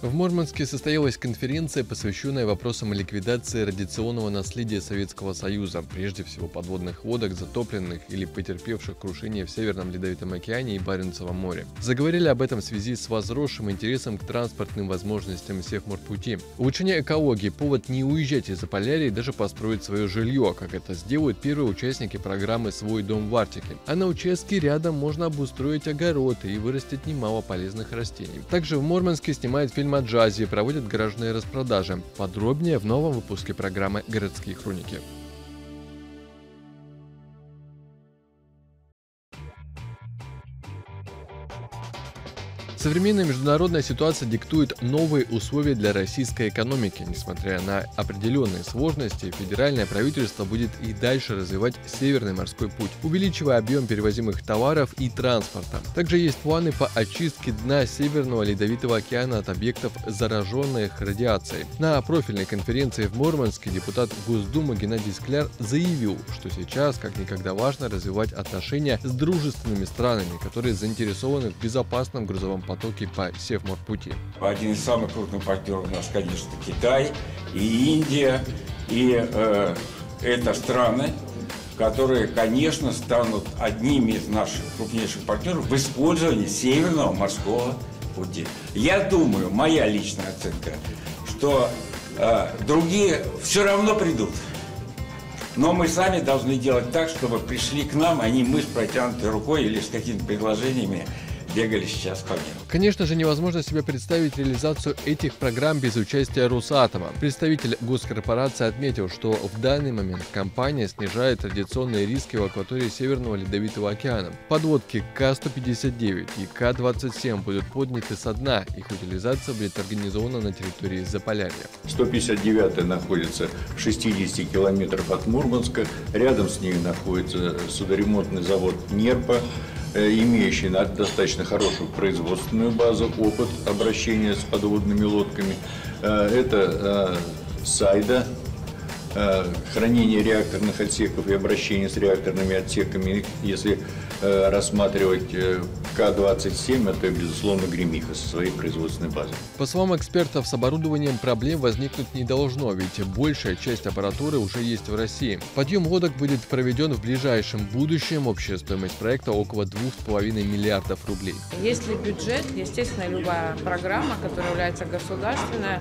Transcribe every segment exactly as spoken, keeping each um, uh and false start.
В Мурманске состоялась конференция, посвященная вопросам ликвидации радиационного наследия Советского Союза, прежде всего подводных лодок, затопленных или потерпевших крушение в Северном Ледовитом океане и Баренцевом море. Заговорили об этом в связи с возросшим интересом к транспортным возможностям Севморпути. Улучшение экологии – повод не уезжать из Заполярья и даже построить свое жилье, как это сделают первые участники программы «Свой дом в Арктике». А на участке рядом можно обустроить огород и вырастить немало полезных растений. Также в Мурманске снимают фильм о джазе и проводят гаражные распродажи. Подробнее в новом выпуске программы «Городские хроники». Современная международная ситуация диктует новые условия для российской экономики. Несмотря на определенные сложности, федеральное правительство будет и дальше развивать Северный морской путь, увеличивая объем перевозимых товаров и транспорта. Также есть планы по очистке дна Северного Ледовитого океана от объектов, зараженных радиацией. На профильной конференции в Мурманске депутат Госдумы Геннадий Скляр заявил, что сейчас как никогда важно развивать отношения с дружественными странами, которые заинтересованы в безопасном грузовом потоки по Севморпути. Один из самых крупных партнеров у нас, конечно, Китай и Индия. И э, это страны, которые, конечно, станут одними из наших крупнейших партнеров в использовании Северного морского пути. Я думаю, моя личная оценка, что э, другие все равно придут. Но мы сами должны делать так, чтобы пришли к нам, а не мы с протянутой рукой или с какими-то предложениями бегали сейчас по миру. Конечно же, невозможно себе представить реализацию этих программ без участия Росатома. Представитель госкорпорации отметил, что в данный момент компания снижает радиационные риски в акватории Северного Ледовитого океана. Подводки К сто пятьдесят девять и К двадцать семь будут подняты со дна. Их утилизация будет организована на территории Заполярья. сто пятьдесят девятая находится в шестидесяти километрах от Мурманска. Рядом с ней находится судоремонтный завод «Нерпа», имеющий достаточно хорошую производственную базу, опыт обращения с подводными лодками. Это Сайда, хранение реакторных отсеков и обращение с реакторными отсеками. Если рассматривать К двадцать семь, это, безусловно, Гремиха со своей производственной базой. По словам экспертов, с оборудованием проблем возникнуть не должно, ведь большая часть аппаратуры уже есть в России. Подъем лодок будет проведен в ближайшем будущем. Общая стоимость проекта около двух с половиной миллиардов рублей. Если бюджет, естественно, любая программа, которая является государственной,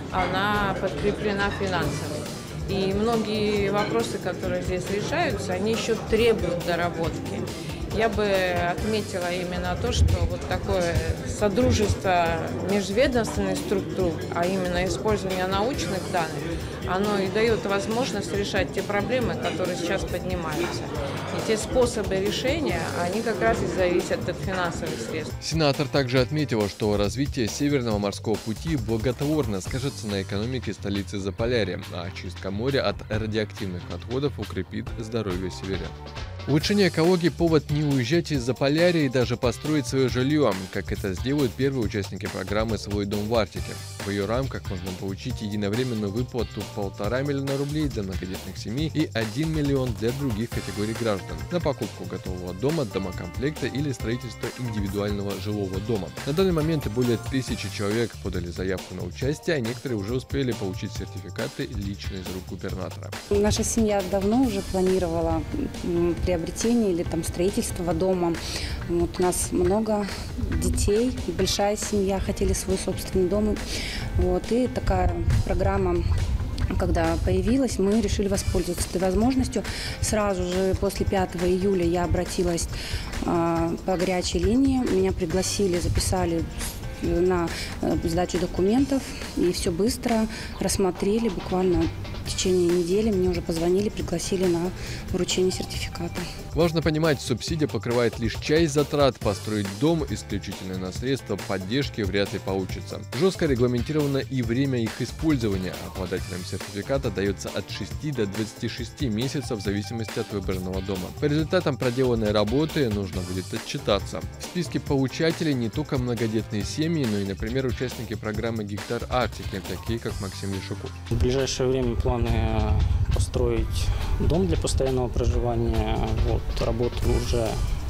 она подкреплена финансами. И многие вопросы, которые здесь решаются, они еще требуют доработки. Я бы отметила именно то, что вот такое содружество межведомственных структур, а именно использование научных данных, оно и дает возможность решать те проблемы, которые сейчас поднимаются. И те способы решения, они как раз и зависят от финансовых средств. Сенатор также отметила, что развитие Северного морского пути благотворно скажется на экономике столицы Заполярья, а очистка моря от радиоактивных отходов укрепит здоровье северян. Улучшение экологии – повод не уезжать из Заполярья и даже построить свое жилье, как это сделают первые участники программы «Свой дом в Арктике». В ее рамках можно получить единовременную выплату полтора миллиона рублей для многодетных семей и один миллион для других категорий граждан на покупку готового дома, домокомплекта или строительство индивидуального жилого дома. На данный момент более тысячи человек подали заявку на участие, а некоторые уже успели получить сертификаты лично из рук губернатора. Наша семья давно уже планировала приобретение или там строительство дома. Вот у нас много детей, большая семья, хотели свой собственный дом. Вот, и такая программа, когда появилась, мы решили воспользоваться этой возможностью. Сразу же после пятого июля я обратилась э, по горячей линии. Меня пригласили, записали на сдачу документов, и все быстро рассмотрели. Буквально в течение недели мне уже позвонили, пригласили на вручение сертификата. Важно понимать, субсидия покрывает лишь часть затрат. Построить дом исключительно на средства поддержки вряд ли получится. Жестко регламентировано и время их использования. Обладателям сертификата дается от шести до двадцати шести месяцев в зависимости от выбранного дома. По результатам проделанной работы нужно будет отчитаться. В списке получателей не только многодетные семьи, но и, например, участники программы «Гектар Арктики», такие как Максим Лешуков. В ближайшее время планы построить дом для постоянного проживания. Вот, работы уже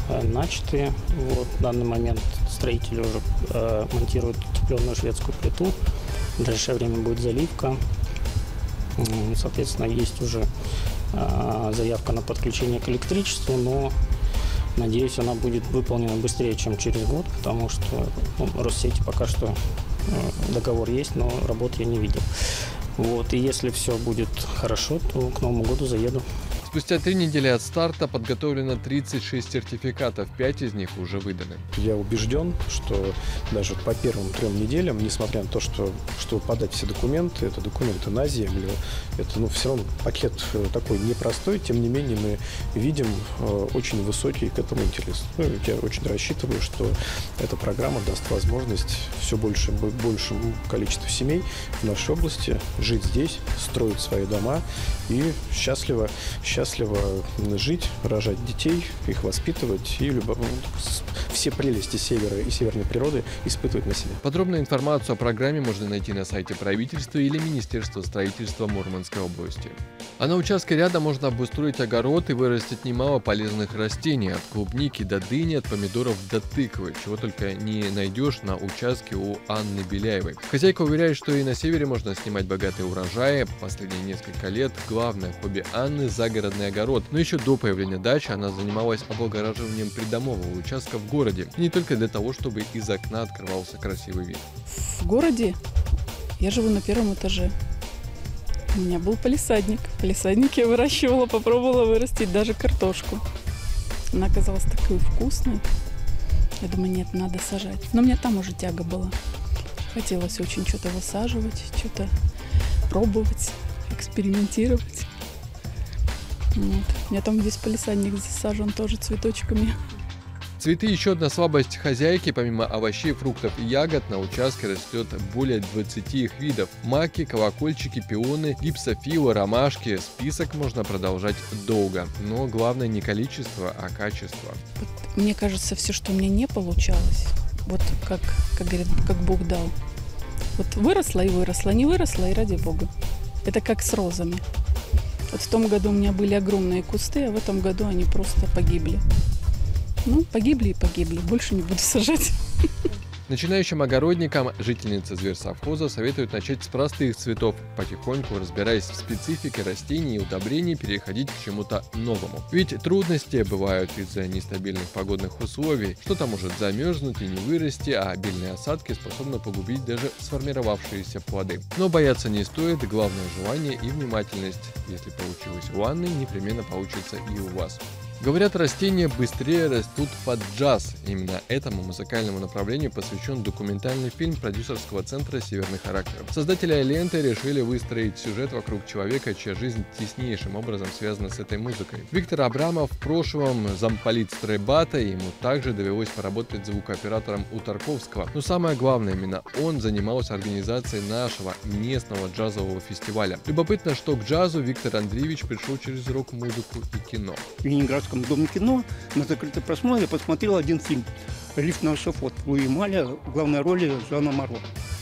начаты. Вот, в данный момент строители уже э, монтируют утепленную шведскую плиту. В ближайшее время будет заливка. Соответственно, есть уже э, заявка на подключение к электричеству, но, надеюсь, она будет выполнена быстрее, чем через год, потому что ну, Россети пока что э, договор есть, но работы я не видел. Вот, и если все будет хорошо, то к Новому году заеду. Спустя три недели от старта подготовлено тридцать шесть сертификатов, пять из них уже выданы. Я убежден, что даже по первым трем неделям, несмотря на то, что, что подать все документы, это документы на землю, это ну, все равно пакет такой непростой, тем не менее мы видим э, очень высокий к этому интерес. Ну, я очень рассчитываю, что эта программа даст возможность все больше, большему количеству семей в нашей области жить здесь, строить свои дома и счастливо, счастливо счастливо жить, рожать детей, их воспитывать и любо... все прелести севера и северной природы испытывать на себе. Подробную информацию о программе можно найти на сайте правительства или Министерства строительства Мурманской области. А на участке рядом можно обустроить огород и вырастить немало полезных растений, от клубники до дыни, от помидоров до тыквы, чего только не найдешь на участке у Анны Беляевой. Хозяйка уверяет, что и на севере можно снимать богатые урожаи. Последние несколько лет главное хобби Анны – загородный огород, но еще до появления дачи она занималась облагораживанием придомового участка в городе, не только для того, чтобы из окна открывался красивый вид. В городе я живу на первом этаже. У меня был палисадник. В палисаднике я выращивала, попробовала вырастить даже картошку. Она оказалась такой вкусной. Я думаю, нет, надо сажать. Но у меня там уже тяга была. Хотелось очень что-то высаживать, что-то пробовать, экспериментировать. Вот. У меня там весь палисадник засажен тоже цветочками. Цветы – еще одна слабость хозяйки. Помимо овощей, фруктов и ягод на участке растет более двадцати их видов. Маки, колокольчики, пионы, гипсофилы, ромашки. Список можно продолжать долго. Но главное не количество, а качество. Вот, мне кажется, все, что у меня не получалось, вот как, как говорят, как Бог дал. Вот выросла и выросла, не выросла и ради Бога. Это как с розами. Вот в том году у меня были огромные кусты, а в этом году они просто погибли. Ну, погибли и погибли. Больше не буду сажать. Начинающим огородникам жительница зверсовхоза советует начать с простых цветов, потихоньку разбираясь в специфике растений и удобрений, переходить к чему-то новому. Ведь трудности бывают из-за нестабильных погодных условий, что-то может замерзнуть и не вырасти, а обильные осадки способны погубить даже сформировавшиеся плоды. Но бояться не стоит, главное желание и внимательность. Если получилось у Анны, непременно получится и у вас. Говорят, растения быстрее растут под джаз. Именно этому музыкальному направлению посвящен документальный фильм продюсерского центра «Северный характер». Создатели ленты решили выстроить сюжет вокруг человека, чья жизнь теснейшим образом связана с этой музыкой. Виктор Абрамов в прошлом замполит стройбата, и ему также довелось поработать звукооператором у Тарковского. Но самое главное, именно он занимался организацией нашего местного джазового фестиваля. Любопытно, что к джазу Виктор Андреевич пришел через рок-музыку и кино. В Ленинградском доме кино на закрытый просмотр я посмотрел один фильм «Лифт на эшафот». Луи Маля в главной роли Жана Моро.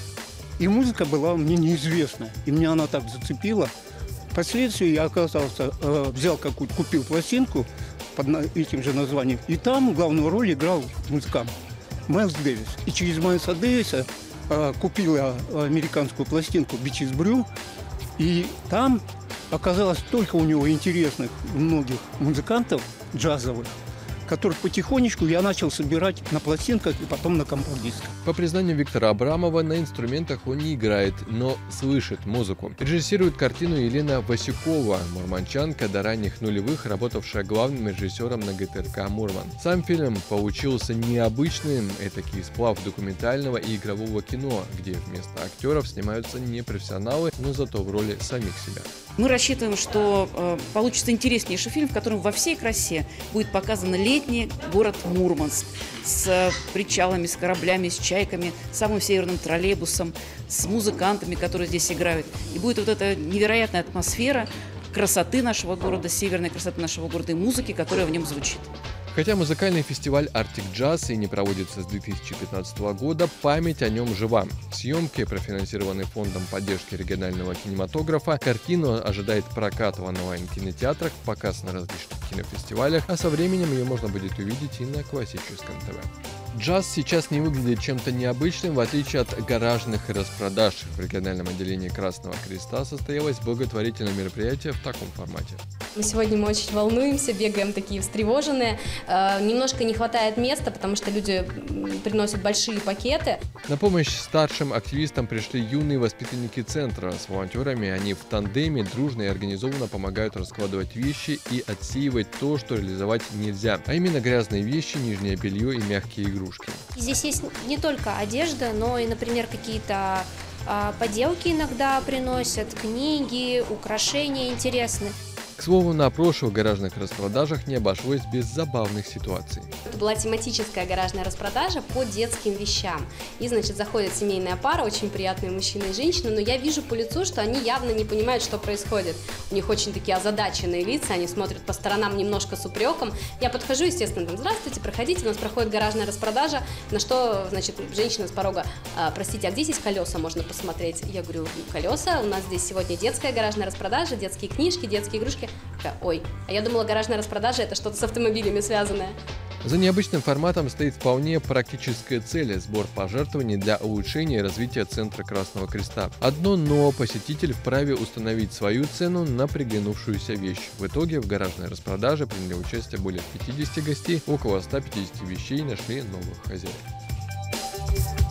И музыка была мне неизвестна. И меня она так зацепила. Впоследствии я оказался, э, взял какую-то, купил пластинку под этим же названием. И там главную роль играл музыкант Майлз Дэвис. И через Майлза Дэвиса э, купил я американскую пластинку «Бичес Брю». И там оказалось столько у него интересных многих музыкантов джазовых, которых потихонечку я начал собирать на пластинках и потом на компакт-дисках. По признанию Виктора Абрамова, на инструментах он не играет, но слышит музыку. Режиссирует картину Елена Васюкова, мурманчанка до ранних нулевых, работавшая главным режиссером на гэ тэ эр ка «Мурман». Сам фильм получился необычным, этакий сплав документального и игрового кино, где вместо актеров снимаются не профессионалы, но зато в роли самих себя. Мы рассчитываем, что э, получится интереснейший фильм, в котором во всей красе будет показан летний город Мурманск с э, причалами, с кораблями, с чайками, с самым северным троллейбусом, с музыкантами, которые здесь играют. И будет вот эта невероятная атмосфера красоты нашего города, северной красоты нашего города и музыки, которая в нем звучит. Хотя музыкальный фестиваль Arctic Jazz и не проводится с две тысячи пятнадцатого года, память о нем жива. Съемки, профинансированные фондом поддержки регионального кинематографа, картину ожидает прокат в онлайн-кинотеатрах, показ на различных кинофестивалях, а со временем ее можно будет увидеть и на классическом ТВ. Джаз сейчас не выглядит чем-то необычным, в отличие от гаражных распродаж. В региональном отделении Красного Креста состоялось благотворительное мероприятие в таком формате. Сегодня мы очень волнуемся, бегаем такие встревоженные. Э, немножко не хватает места, потому что люди приносят большие пакеты. На помощь старшим активистам пришли юные воспитанники центра. С волонтерами они в тандеме дружно и организованно помогают раскладывать вещи и отсеивать то, что реализовать нельзя. А именно грязные вещи, нижнее белье и мягкие игрушки. Здесь есть не только одежда, но и, например, какие-то а, поделки иногда приносят, книги, украшения интересные. К слову, на прошлых гаражных распродажах не обошлось без забавных ситуаций. Это была тематическая гаражная распродажа по детским вещам. И, значит, заходит семейная пара, очень приятные мужчина и женщина, но я вижу по лицу, что они явно не понимают, что происходит. У них очень такие озадаченные лица, они смотрят по сторонам немножко с упреком. Я подхожу, естественно, там, здравствуйте, проходите, у нас проходит гаражная распродажа, на что, значит, женщина с порога, а, простите, а где здесь колеса можно посмотреть? Я говорю, колеса, у нас здесь сегодня детская гаражная распродажа, детские книжки, детские игрушки. Ой, а я думала, гаражная распродажа – это что-то с автомобилями связанное. За необычным форматом стоит вполне практическая цель – сбор пожертвований для улучшения и развития Центра Красного Креста. Одно но – посетитель вправе установить свою цену на приглянувшуюся вещь. В итоге в гаражной распродаже приняли участие более пятидесяти гостей, около ста пятидесяти вещей нашли новых хозяев.